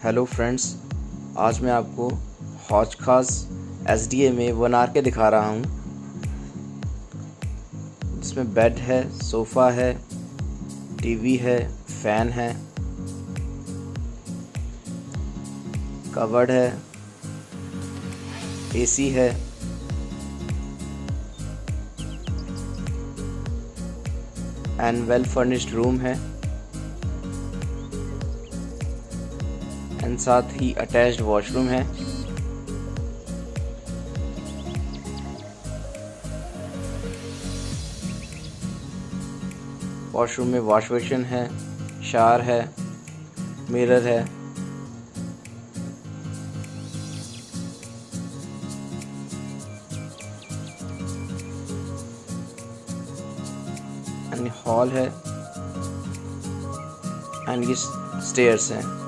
Hello friends, आज मैं आपको हौज खास SDA में 1 RK दिखा रहा हूँ, जिसमें बेड है, सोफ़ा है, टीवी है, फ़ैन है, कबर्ड है, AC है, एंड वेल फर्निश्ड रूम है, एंड साथ ही अटैच्ड वॉशरूम है। वॉशरूम में वॉश बेसिन है, शावर है, मिरर है, एंड हॉल है, एंड ये स्टेयर्स हैं।